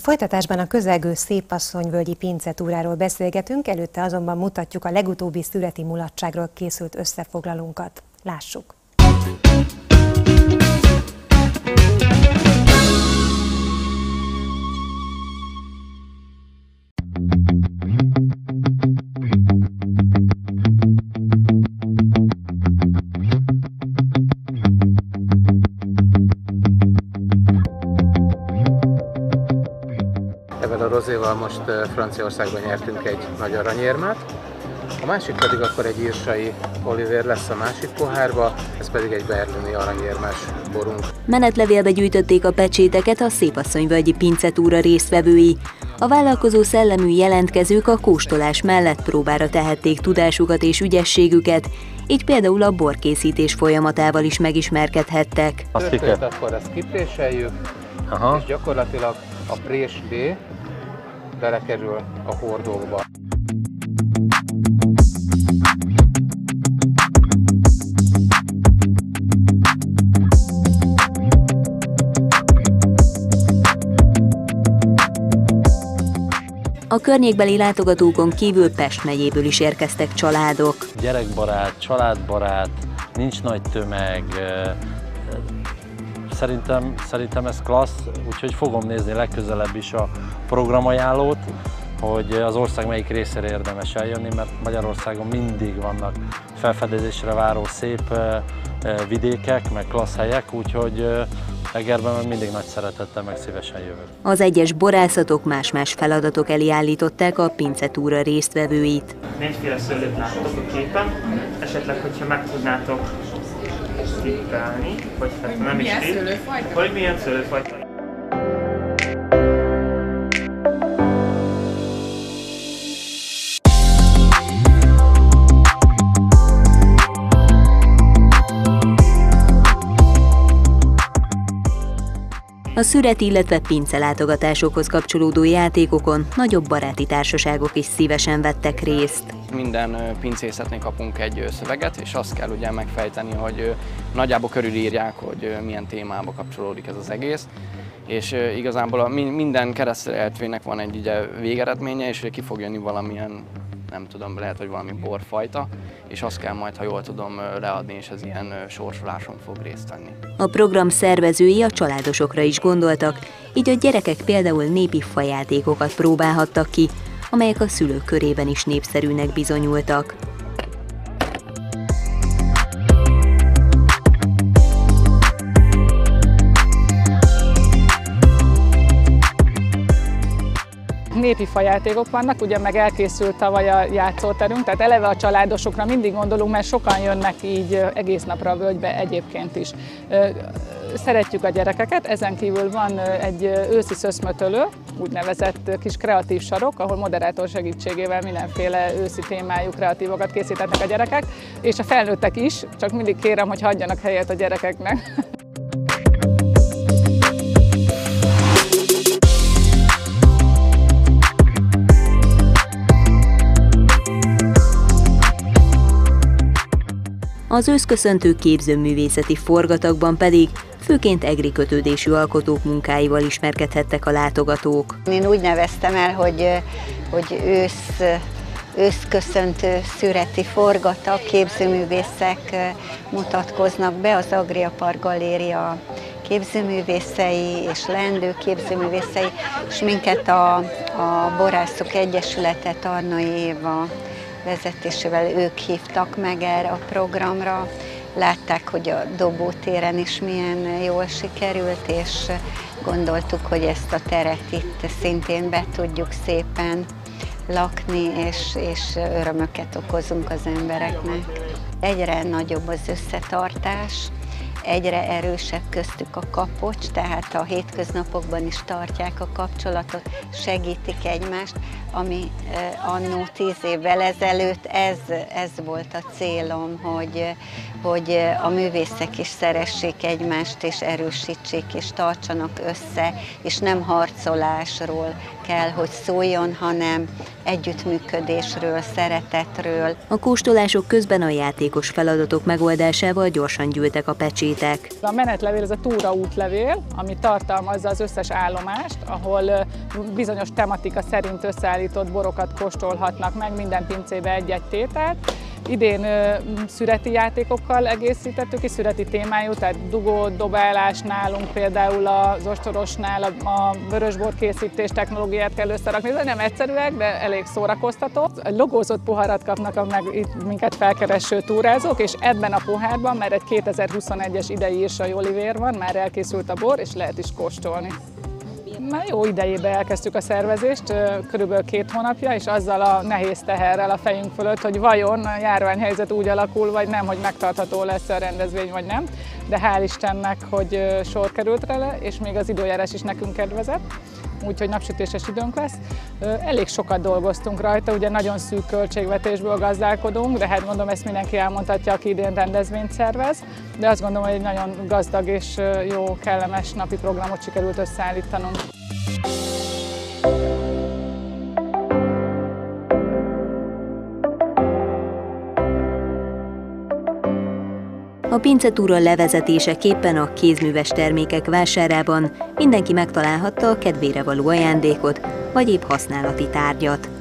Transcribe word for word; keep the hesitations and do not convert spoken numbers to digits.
folytatásban a közelgő Szépasszonyvölgyi pincetúráról beszélgetünk, előtte azonban mutatjuk a legutóbbi szüreti mulatságról készült összefoglalónkat. Lássuk! Ezzel a rozéval most Franciaországban nyertünk egy nagy aranyérmet, a másik pedig akkor egy írsai Olivér lesz a másik pohárba, ez pedig egy berlini aranyérmes borunk. Menetlevélbe gyűjtötték a pecséteket a Szépasszonyvölgyi pincetúra résztvevői. A vállalkozó szellemű jelentkezők a kóstolás mellett próbára tehették tudásukat és ügyességüket, így például a borkészítés folyamatával is megismerkedhettek. A történt, akkor ezt kipréseljük, Aha. és gyakorlatilag a présbé belekerül a hordókba. A környékbeli látogatókon kívül Pest megyéből is érkeztek családok. Gyerekbarát, családbarát, nincs nagy tömeg, szerintem, szerintem ez klassz, úgyhogy fogom nézni legközelebb is a programajánlót, hogy az ország melyik részére érdemes eljönni, mert Magyarországon mindig vannak felfedezésre váró szép vidékek, meg klassz helyek, úgyhogy Egerben meg mindig nagy szeretettel, meg szívesen jövök. Az egyes borászatok más-más feladatok elé állították a pincetúra résztvevőit. Négyféle szőlőt láttok a képen, esetleg, hogyha meg tudnátok tippelni, hogy hát nem is tipp, hogy milyen szőlőfajta. A szüret, illetve pincelátogatásokhoz kapcsolódó játékokon nagyobb baráti társaságok is szívesen vettek részt. Minden pincészetnél kapunk egy szöveget, és azt kell ugye megfejteni, hogy nagyjából körülírják, hogy milyen témába kapcsolódik ez az egész. És igazából a minden keresztelhetőnek van egy ugye végeredménye, és ki fog jönni valamilyen, nem tudom, lehet, hogy valami borfajta, és azt kell majd, ha jól tudom, leadni, és az ilyen sorsoláson fog részt venni. A program szervezői a családosokra is gondoltak, így a gyerekek például népi fajátékokat próbálhattak ki, amelyek a szülők körében is népszerűnek bizonyultak. Népi fajátékok vannak, ugye meg elkészült tavaly a játszóterünk, tehát eleve a családosokra mindig gondolunk, mert sokan jönnek így egész napra a völgybe egyébként is. Szeretjük a gyerekeket, ezen kívül van egy őszi szöszmötölő, úgynevezett kis kreatív sarok, ahol moderátor segítségével mindenféle őszi témájú kreatívokat készítettek a gyerekek, és a felnőttek is, csak mindig kérem, hogy hagyjanak helyet a gyerekeknek. Az őszköszöntő képzőművészeti forgatagban pedig főként egri kötődésű alkotók munkáival ismerkedhettek a látogatók. Én úgy neveztem el, hogy, hogy ősz, őszköszöntő szüreti forgatag, képzőművészek mutatkoznak be, az Agria Park Galéria képzőművészei és leendő képzőművészei, és minket a, a Borászok Egyesülete Tarnai Éva vezetésével ők hívtak meg erre a programra. Látták, hogy a Dobótéren is milyen jól sikerült, és gondoltuk, hogy ezt a teret itt szintén be tudjuk szépen lakni, és, és örömöket okozunk az embereknek. Egyre nagyobb az összetartás, egyre erősebb köztük a kapocs, tehát a hétköznapokban is tartják a kapcsolatot, segítik egymást, ami annó tíz évvel ezelőtt ez, ez volt a célom, hogy, hogy a művészek is szeressék egymást, és erősítsék, és tartsanak össze, és nem harcolásról kell, hogy szóljon, hanem együttműködésről, szeretetről. A kóstolások közben a játékos feladatok megoldásával gyorsan gyűltek a pecsétek. A menetlevél ez a túraútlevél, ami tartalmazza az összes állomást, ahol bizonyos tematika szerint összeállított borokat kóstolhatnak meg, minden pincébe egy-egy tételt. Idén ö, szüreti játékokkal egészítettük ki, szüreti témájú, tehát dugó, dobálás nálunk például az ostorosnál a, a vörösbor készítés technológiát kell összerakni. Ez nem egyszerűek, de elég szórakoztató. Egy logózott poharat kapnak a meg itt minket felkereső túrázók, és ebben a pohárban már egy kétezer-huszonegyes idei írsai olivér van, már elkészült a bor, és lehet is kóstolni. Már jó idejébe elkezdtük a szervezést, körülbelül két hónapja, és azzal a nehéz teherrel a fejünk fölött, hogy vajon a járványhelyzet úgy alakul, vagy nem, hogy megtartható lesz a rendezvény, vagy nem. De hál' Istennek, hogy sor került rá, és még az időjárás is nekünk kedvezett, úgyhogy napsütéses időnk lesz. Elég sokat dolgoztunk rajta, ugye nagyon szűk költségvetésből gazdálkodunk, de hát mondom, ezt mindenki elmondhatja, aki idén rendezvényt szervez. De azt gondolom, hogy egy nagyon gazdag és jó, kellemes napi programot sikerült összeállítanunk. A pincetúra levezetéseképpen a kézműves termékek vásárában mindenki megtalálhatta a kedvére való ajándékot, vagy épp használati tárgyat.